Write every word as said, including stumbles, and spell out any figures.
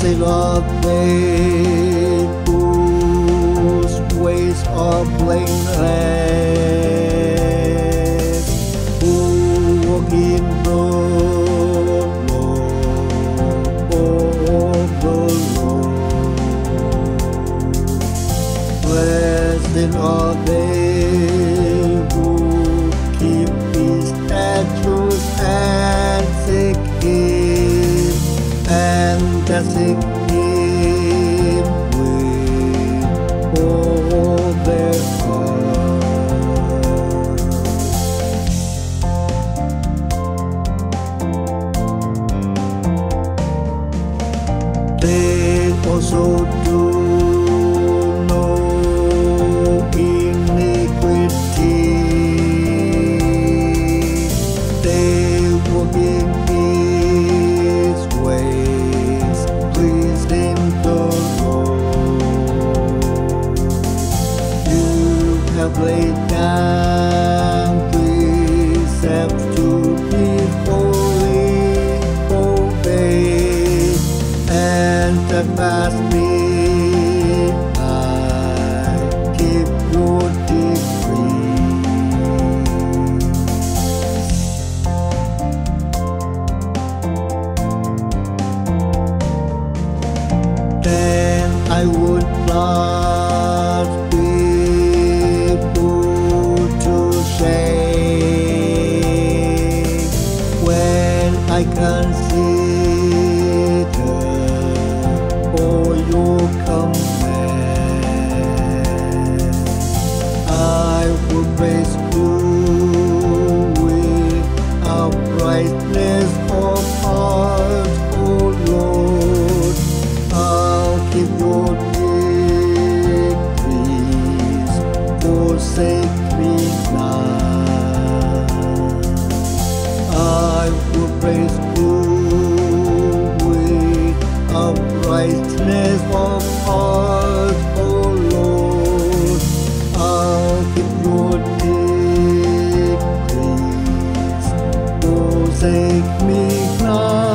Blessed are they whose ways are blameless, who walk in the law of the Lord. Blessed are they who keep His statutes and seek Him, and that seek Him with all their heart. They also do no iniquity. They walk in His ways, pleasing the Lord. You have laid down precepts to be fully obeyed, and steadfastly I keep your decrees. Then I would not be put to shame when I consider all your commands. I will praise you with uprightness of heart, O Lord. I'll keep your decrees, forsake me not. I will praise you with uprightness of heart, O Lord. I'll keep your decrees, forsake me not.